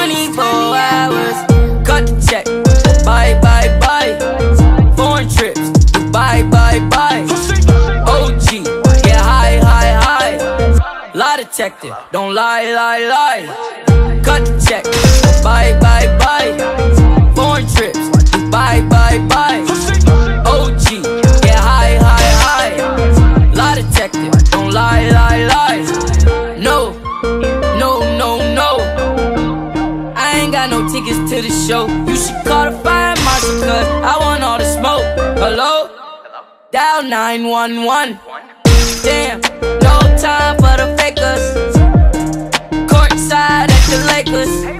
24 hours. Cut the check, bye, bye, bye. Foreign trips, bye, bye, bye. OG, get high, high, high. Lie detector, don't lie, lie, lie. Cut the check, bye, bye, bye. Foreign trips, bye, bye, bye. OG, get high, high, high. Lie detector, don't lie, lie, lie. No, no, no, no. I ain't got no tickets to the show. You should call the fire marshal, cause I want all the smoke. Hello? Dial 911. Damn, no time for the fakers. Courtside at the Lakers.